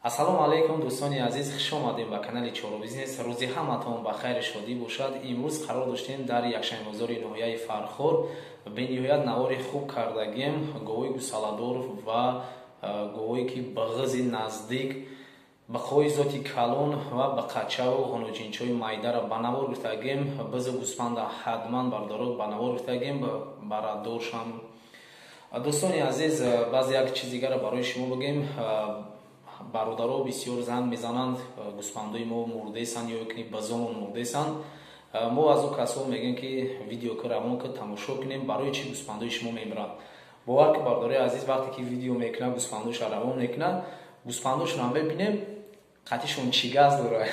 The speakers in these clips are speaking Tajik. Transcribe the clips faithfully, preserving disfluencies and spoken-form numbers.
ассалому алайкум дӯстони азиз, хуш омадем ба канали Чоро Бизнес. Рӯзи ҳаматон ба хайри шодӣ бошад. Имрӯз қарор доштем дар якшанбозори ноҳияи Фархор бениҳоят навори хуб кардагем гӯҳои гӯсаладор ва гӯҳое ки ба ғизи наздик ба хоҳи зоти калон ва ба қачаву ғоноҷинчои майдара ба навор гирифтагем. Бизи гӯспанда ҳатман бардорот ба навор гирифтагем барадоршам. Дӯстони азиз, баъзе як чизи дигара барои шумо бигем. Бародаро бисёр занг мезананд, гӯспандои мо мурдесанд ё ки базомон мурдесанд. Мо аз ӯ касо мегӯем ки видеоки равон ки тамошо кунем, барои чӣ гӯспандои шумо мебаранд. Бовар ки бардори азиз вақте ки видео мекунад, гӯспандоша равон мекунад, гӯспандошонам бибинем қатишон чӣ газ дорад.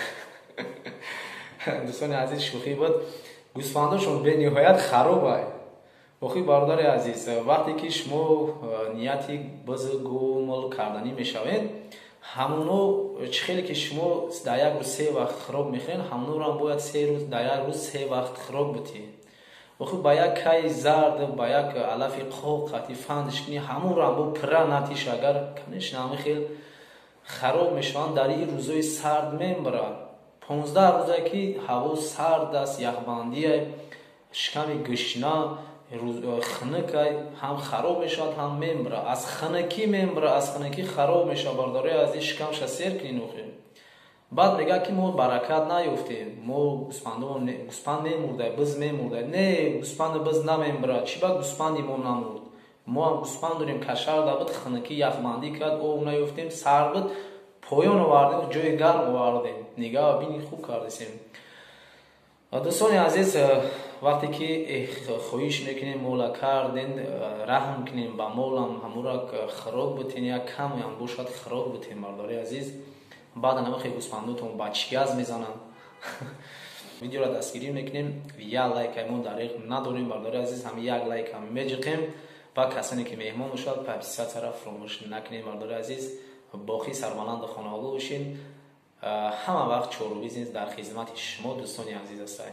Дӯстони азиз, шӯхӣ буд, гӯспандошон бениҳоят харобай. охи бародари азиз, вақте ки шумо нияти бизи гӯмол карданӣ мешавед, ҳамуно чӣ хеле ки шумо дар як рӯз се вақт хироб мехӯред, ҳамуноро бояд се рӯз дар як рӯз се вақт хироб битӣ. охи ба як кайи зард, ба як алафи қоқ қати фандиш кунӣ, ҳамонро бо пира натиш агар конечно ҳами хел хароб мешаванд. дар ин рӯзои сард мебарад. понздаҳ рӯза ки ҳаво сард аст, яхбандия, шиками гӯшна, хинакай ҳам хароб мешавад, ҳам мембара. Аз хинакӣ мембара, аз хинакӣ хароб мешавад. Бардори азиз, шикамша сер кунин. охи баъд мегӯяд ки мо баракат наёфтем, мо гӯспанд мемурда, биз мемурда. Не, гӯспанди биз намембарад. чӣ ба гӯспанди мо намурд? мо ҳам гӯспанд дорем, кашар дабид, хинакӣ яхбандӣ кард, об наёфтем, сар буд, поён овардем, ҷои гарм овардем. Нигаҳ бини хуб кардесем. дӯстони азиз, вақте ки хоҳиш мекунем мола карден, раҳм кунем ба молам, ҳамура хироб бутен, як каме ҳам бошад хироб бутен. Бардори азиз, баъд намахе гӯспандотон ба чӣ газ мезананд. Видеоро дастгирӣ мекунем, як лайка мо дариқ надорем. Бардори азиз, ҳам як лайка меҷиқем. ва касоне ки меҳмон бошад, подписатсияро фаромӯш накунем. Бардори азиз, боқӣ сарбаланди хонаҳо бошед. ҳама вақт Чоро Бизнес дар хизмати шумо дӯстони азиз астад.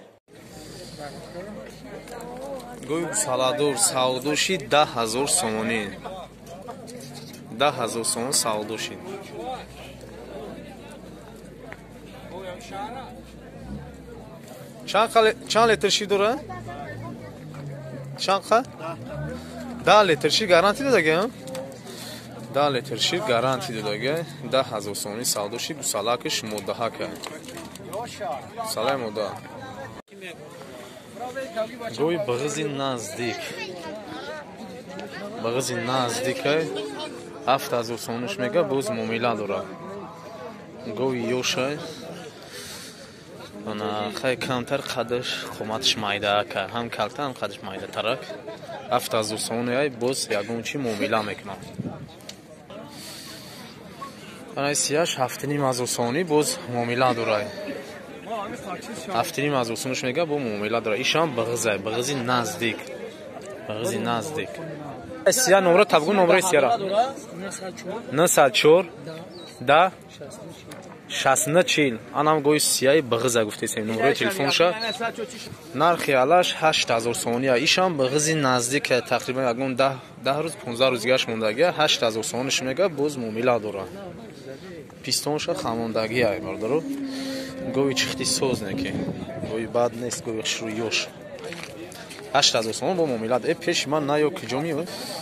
гӯи гӯсаладор савдоши даҳ ҳазор сомонӣ. даҳ ҳазор сомон савдоши. чанд литр ши дорад? чанд қа? даҳ литр ши гарантӣ додагем? даҳ литр шир гарантӣ додаga даҳ ҳазор сомонӣ савдоши гӯсалакиш моддаҳака. Гӯсалаи модда. гӯи бағизи наздик. бағизи наздикай ҳафт ҳазор сомониш мега, боз муомила дорад. гӯи ёшай ана хай камтар, қадаш қоматиш майдаака, ҳам калта, ҳам қадаш майдатарак. ҳафт ҳазор сомонияй боз ягон чи муомила мекунад. Анайсияш ҳафт ним ҳазор сомонӣ боз муомила дорад. ҳафт ним ҳазор сомониш мега, бо муомила дорад. ишам бағизай, бағизи наздик. бағизи наздик. Сия номра табгу номраи сияра. нисад чор да шаст нӯ чил. Анам гӯи сияи бағизай гуфтесем. Номраи телефонша. Нархи алаш ҳашт ҳазор сомония. ишам бағизи наздик, тақрибан ягон даҳ рӯз понздаҳ рӯз гаш мондагия. ҳашт ҳазор сомониш мега, боз муомила дорад. пистонша хамондагия бардаро. гӯи чихти соз неки. гӯи бад нест, гӯи хушрӯ ёш. ҳашт ҳазор сомон бо муомила. Э пеши ман наё киҷо миёй.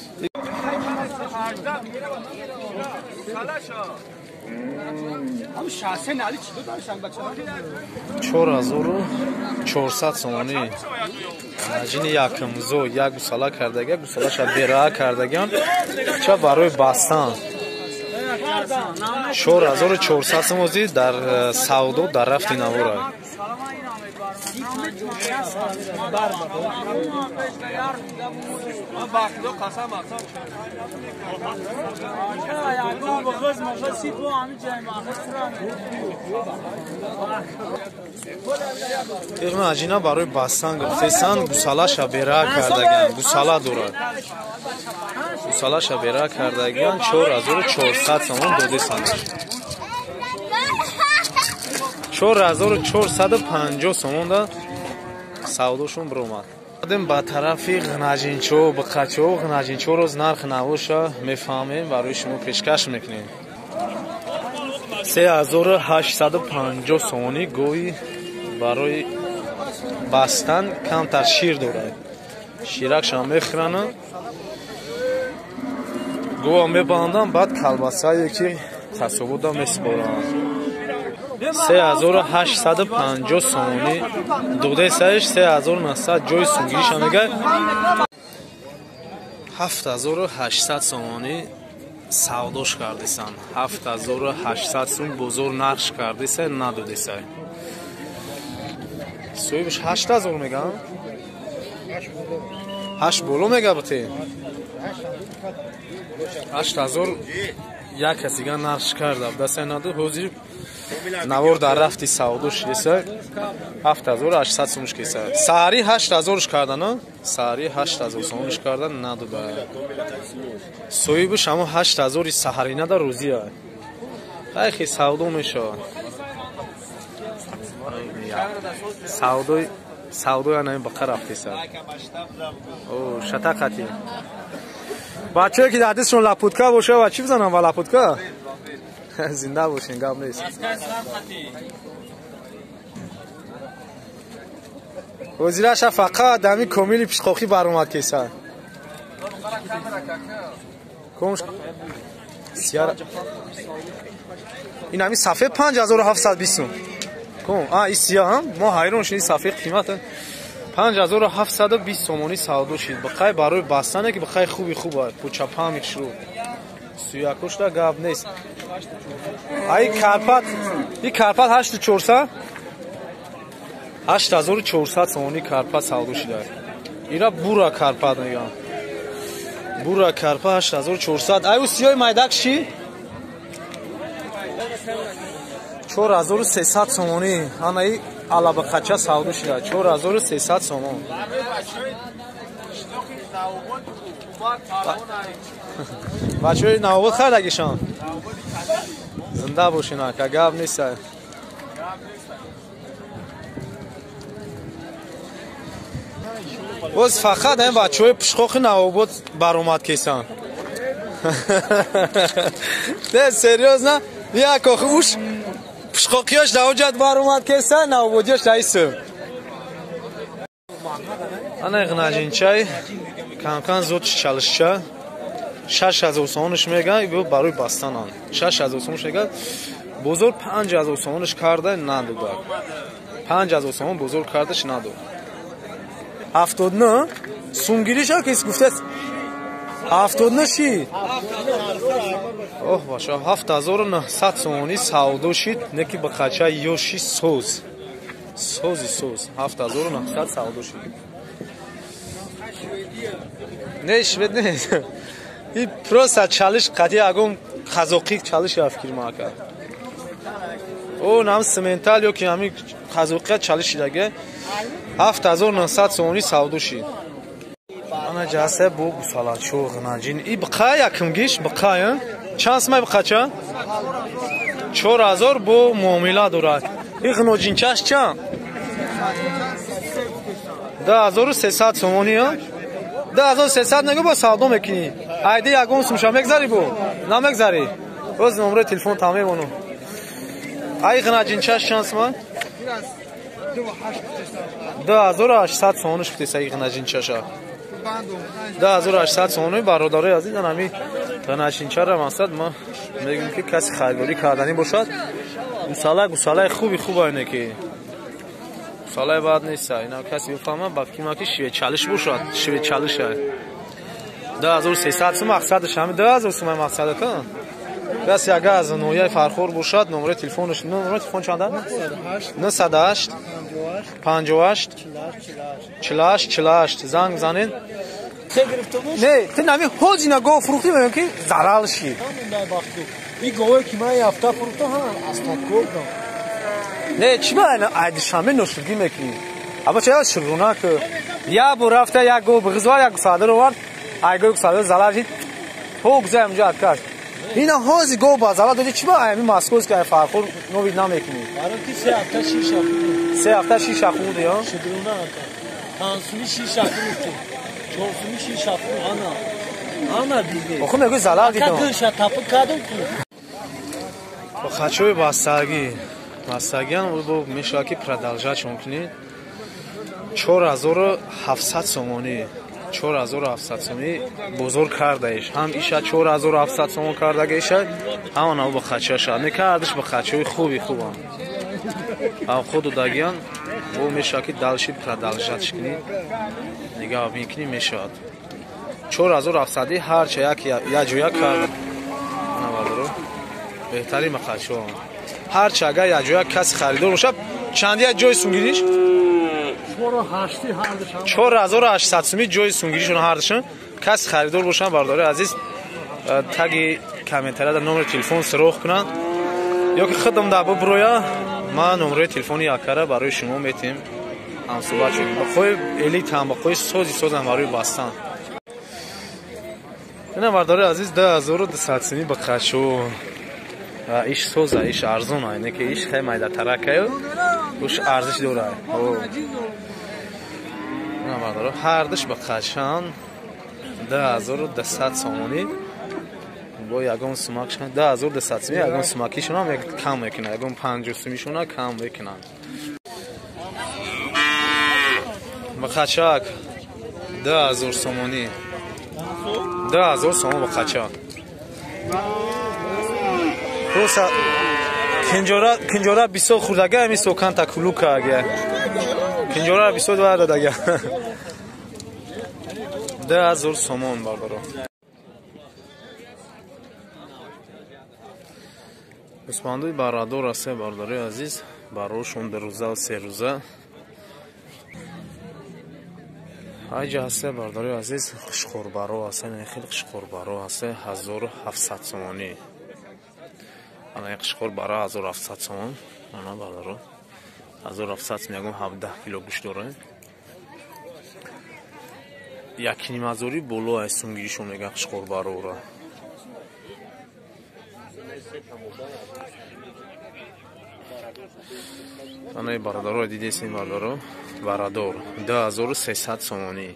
чор ҳазору чорсад сомонӣ. аҷини якмзо як гӯсала кардагия, гӯсалаша бераа кардагиам. ча барои бастан. чор ҳазору чорсад сомонӣ дар савдо дар рафти навора. иғна аҷина барои бастан гуфтесан, гӯсалаша бераа кардагиам. гӯсала дорад. гӯсалаша бераа кардагиам. чор ҳазору чорсад сомон додесан. чор ҳазору чорсаду панҷоҳ сомонда савдошон биромад. Адем ба тарафи ғнаҷинчо, биқачо, ғнаҷинчороз нарх навоша мефаҳмем, барои шумо пешкаш мекунем. سه هزار و هشتصد و پنجاه سومانی گوی برای بستن کمتر شیر داره. شیرکش هم میخرن گوه هم میبندن بعد کلبسه یکی تصابوده میسپارن. سه هزار و هشتصد و پنجاه سومانی دوده سرش سه هزار و نهصد جای سونگیریش هم میگه. هفت هزار و هشتصد سومانی سوداش کردیسن. هفت هزار و هشتصد سوم بزرگ نقش کردیسن ندودیسن. سویبش هشت هزار میگم. هشت بولو میگه بطی. هشت هزار یک کسی گه نقش کرده دسته ندو حوزی نوار در رفتی سوداش دیسه. هفت هزار و هشتصد سومش کیسه. ساری هشت هزارش کردن ها. ساری هشت هزار سومش کردن ندوده. سویبش همه هشت هزاری سحری نده روزی های. خیلی سودو میشه. سودوی سودوی نمی بقر رفتی سر. او شتاقتی. بچه‌ای که دستشون لپودکا باشه و چی بزنن با لپودکا؟ زنده باشین گام نیست. وزیرش فقط دمی کمیلی پیشخوخی بر اومد کیسه. کمش سیار این همی صفحه پنج هزار و هفتصد و بیست. کم آ این سیاه هم ما حیران شدیم صفحه قیمت پنج هزار و هفتصد و بیست سومانی سودا شد. بخای برای بستنه که بخای خوبی خوبه پوچا پام شروع سویاکوش دا گاب نیست. ای کارپات این کارپات هشت چهارصد هشت هزار و چهارصد سومانی کارپات سودا شده. اینا بورا کارپات میگم. بورا کارپات هشت هزار و چهارصد. ای سیاه مایدک چی؟ چهار هزار و سیصد سومانی. انا ای علبه قچه سودا شده. چهار هزار و سیصد سومان. بچه‌های نواباد خردگیشان زنده باشین ها که گاب نیست. باز فقط این بچه‌های پشخوخ نواباد بر اومد کیسان. نه سریوز نه یک خوش پشخوخیاش داوجد بر اومد کیسان نوابادیاش رئیسه. انا اغناجین چای کم کم زود چالشه. شش هزار سومانش میگن و برای بستن آن شش هزار سومانش میگن. بزرگ پنج هزار سومانش کرده ندوده. پنج هزار سومان بزرگ کردش ندو. هفتاد نه سونگیریش ها کسی گفته هفتاد نه شی. اوه باشه هفت هزار و نهصد سومانی سودا شد. نکی به خچه یوشی سوز سوزی سوز هفت هزار و نهصد سودا شد. نیش بد نیست. این پروسه چالش قدی اگم خزوقی چالش افکر ماکر. او نام سمنتال یا که همی خزوقی چالش دیگه هفت هزار و نهصد سومانی سودا شد. انا جاسه بو سالات شو غناجین ای بقای یکم گیش بقای چند سمای بقاچا چهار هزار بو معامله دارد. این غناجین چاش چند ده هزار و سیصد سومانی ها. ده هزار و سیصد نگه با سودا میکنی. ایده یکم سمشا مگذاری بو نمگذاری. روز نمره تلفن تمام منو. ای غناجین چاش چند سمان ده هزار و هشتصد سومانش بتیسه. ای غناجین چاشا ده هزار و هشتصد سومانی برادرای عزیز نمی غناجین چا را مقصد ما میگیم که کسی خریداری کردنی باشد. گوساله گوساله خوبی خوبه اینه که ساله بعد نیست. اینا کسی بفهمه باقی ما که شوی چالش باشد. شوی چالش ده هزار و سیصد سوم مقصدش همین ده هزار سوم مقصد که کسی اگه از نوعی فرخور باشد نمره تلفنش نمره تلفن چنده نهصد و هشت پنجاه و هشت چهل و هشت چهل و هشت زنگ زنین. نه تو نمی حوز اینا گوه فروختی بگم که زرال شی. این گوه که من یفته فروخته هم اصلا گوه نه چی با اینا عید شامه نوشگی میکنی. اما چه از شرونه که یا بو رفته یک گوه بغزوار یک ساده رو ورد ای گوه ساده زلال شید حوق زه امجا اتکش. اینا حوزی گوه با زلال دادی چی با ایمی مسکوز که فرخور نوی نمیکنی. برای که سه هفته شیش هفته سه هفته شیش هفته یا شدرونه پانسومی شیش هفته چهارسومی شیش هفته آنا آنا دیگه بخون نگوی زلال دیدم که گوش تاپو کردم که Хочу бастаги. Бастаги бо мешаки продолжать мумкин. чор ҳазору ҳафтсад сомонӣ. чор ҳазору ҳафтсад сомонӣ бозор кардаиш. Ҳам иша чор ҳазору ҳафтсад сомон кардагиша. Ҳамон ав ба хачаша. Мекардиш ба хачаи хуби хубам. Ав худу дагиан бо мешаки далши продолжать шкини. Нигоҳ мекунӣ мешавад. чор ҳазору ҳафтсад ҳарча як як ҷоя кард. Навадро. Беҳтарин махачо. ҳарча агар як ҷоя каси харидор бошад, чандия ҷои сунгириш? чор ҳазору ҳаштсад сомӣ ҷои сунгиришон ҳардашон. Каси харидор бошанд, бардори азиз, таги комментарияда номери телефон суроғ кунанд. ёки худам да буброя, ман номери телефони якара барои шумо метем ҳамсӯҳбат шудем. Ба хои элит ҳам ба хои сози созам барои бастан. Ина бардори азиз да ҳазору дусад сомӣ ба хачо. иш соза, иш арзона, не ки иш хай майда таракаю. Уш арзиш дора. Ина бардори ҳардаш ба хачан да ҳазору дусад сомонӣ. Бо ягон сумакшон да ҳазору дусад сомӣ, ягон сумакишон ҳам кам мекунад, ягон панҷоҳ сомишон кам мекунад. Ба хачак да ҳазор сомонӣ. да ҳазор сомон ба хачак. Просто кинҷора кинҷора бисёр хурдага ами соканта кулука ага. Кинҷора бисёр варда дага. да ҳазор сомон бардоро. Усмандуи барадор аст бардори азиз, барошон дурӯза ва серӯза. Айҷа аст бардори азиз, қишқорбаро аст, нехел қишқорбаро аст ҳазору ҳафтсад сомонӣ. Ана қишқор бара ҳазору ҳафтсад сомон. Ана бардоро. ҳазору ҳафтсад сомон ягон ҳабдаҳ кило гӯшт дорад. Якним ҳазори боло аст сунгиришон мега қишқорбарора. Ана барадоро дидесин бардоро. Барадор да ҳазору сесад сомонӣ.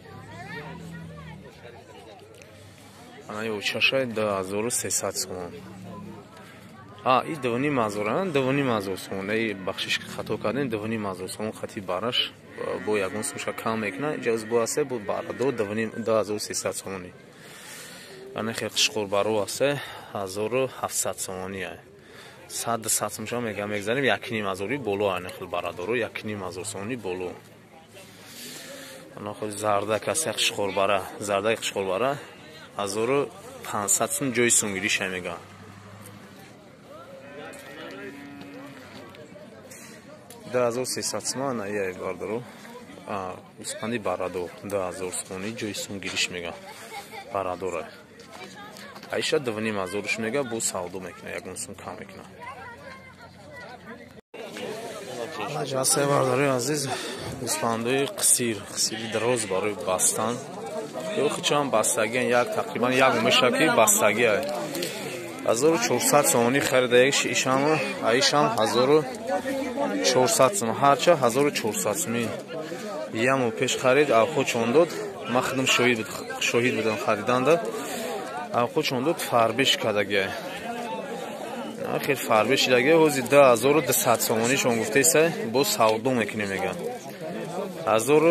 Ана очаша да ҳазору сесад сомон. А, и дувним ҳазор, дувним ҳазор сомон. Ай бахшиш хато кардем, дувним ҳазор сомон хати бараш бо ягон сумша кам мекунад. Иҷоз бо аст бо барадор дувним да ҳазору сесад сомонӣ. Ана хел қишқорбаро аст ҳазору ҳафтсад сомонӣ. сад дусад сомон мега мегзарим якним ҳазори боло ана хел барадоро якним ҳазор сомонӣ боло. Ана хел зардак аст қишқорбара, зардак қишқорбара ҳазору панҷсад сомон ҷои сунгириш мега. да ҳазору сесад сомон ай бардоро. А, успанди барадор да ҳазор сомонӣ ҷои сунгириш мега. Барадора. Айша дувним ҳазорш мега бо савдо мекунад, ягон сум кам мекунад. Аҷасе бардори азиз, успандои қисир, қисири дароз барои бастан. Ёхи чам бастаги як тақрибан як мешаки бастаги ай. ҳазору чорсад сомонӣ харидаеш ишам, аишам ҳазору чорсад сомон, ҳарча ҳазору чорсад сомон. Ямо пеш харид, авхо чон дод, ман худам шоҳид буд, шоҳид будам хариданда. Авхо чон дод фарбиш кадаги. Ахир фарбиш даги ҳози да ҳазору дусад сомонишон гуфтеса, бо савдо мекунем мега. ҳазору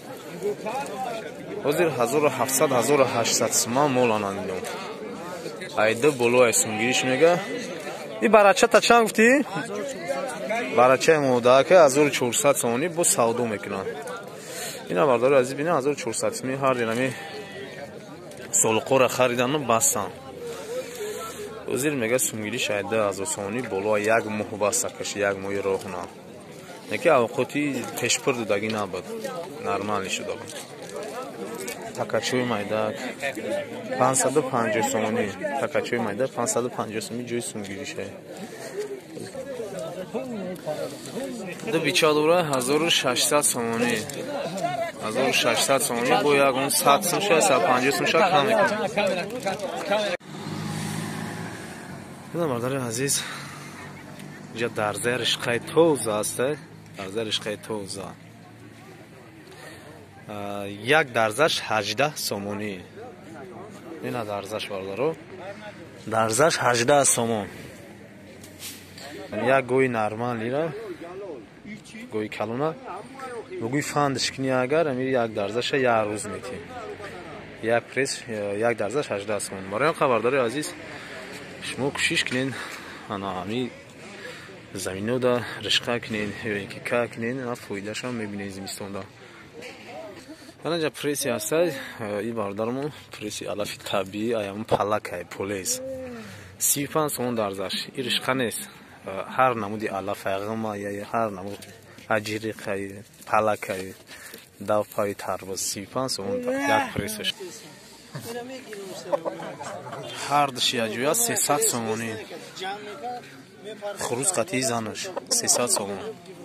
ҳозир ҳазору ҳафтсад ҳазору ҳаштсад сомон мол анандидом. Айда боло ай сунгириш мега. И барачата чанд гуфти? Барачаи модака ҳазору чорсад сомонӣ бо савдо мекунанд. Ина бардори азиз бина ҳазору чорсад сомонӣ ҳар динами солуқора харидан бастан. Ҳозир мега сунгириш айда ҳазор сомонӣ боло як моҳ баста каши як моҳи роҳна. Неки авқоти пешпур дудаги набуд. Нормали шуда буд. Такачои майдак панҷсаду панҷоҳ сомонӣ. Такачои майдак панҷсаду панҷоҳ сомонӣ ҷои сунгириш ай. ду бичадора ҳазору шашсад сомонӣ. ҳазору шашсад сомонӣ бо ягон сад сомша сад панҷоҳ сомша кам мекунад. Бина бардари азиз, ҷа дарзаи ришқаи тоза аст, дарзаи ришқаи тоза. Як дарзаш ҳаждаҳ сомонӣ. Ина дарзаш бардаро. Дарзаш ҳаждаҳ сомон. як гӯи нормалира гӯи калона гӯи фандиш кини агар амир як дарзаша як рӯз мети як пресс як дарзаш ҳаждаҳ сомон. Барои хабардори азиз шумо кӯшиш кинен ана ами заминода ришқа кинен ё ин ки ка кинен ана фоидашам мебинед зимистонда. Анаҷа пресси ҳастад и бародармо пресси алафи табиӣ аямон палакай полес сию панҷ сомон дарзаш. И ришқа нест, ҳар намуди алафай ғама я ҳар намуд аҷириқай палакай давпаи тарвуз сию панҷ сомон як прессаш. ҳар души аҷоя сесад сомонӣ. хуруз қатъии занаш сесад сомон.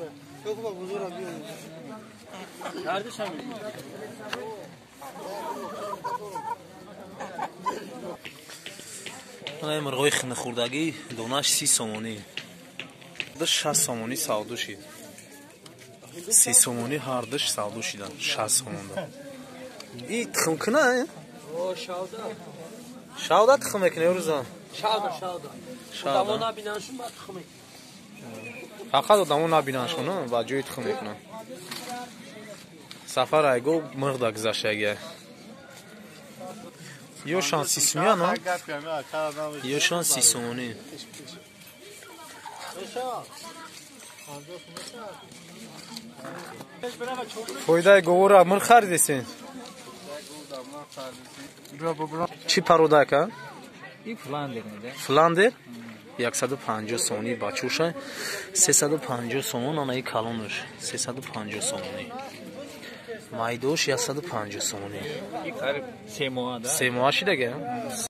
ана мурғои хунахӯрдагӣ донаш си сомонӣ. шаст сомонӣ савдо шид. се сомонӣ ҳар душ савдо шидан шаст сомонда. И тухмкина шавда тухм мекунӣ рӯза. Шавда, шавда. Одамон набинаншун ба тухм мекунӣ. Фақат одамон набинаншун ба ҷои тухм мекунам. Сафар айго мурда гузаштага. Ё шон си сомон, но? Ё шон си сомонӣ. Фоидаи говора мур харидесен? Чӣ парода ка? این فلاندر میده. فلاندر صد و پنجاه سومونی بچوشه سیصد و پنجاه سومون آنایی کلونش سیصد و پنجاه سومونی مایدوش صد و پنجاه سومونی این قریب سه ماه ده. سه ماه شده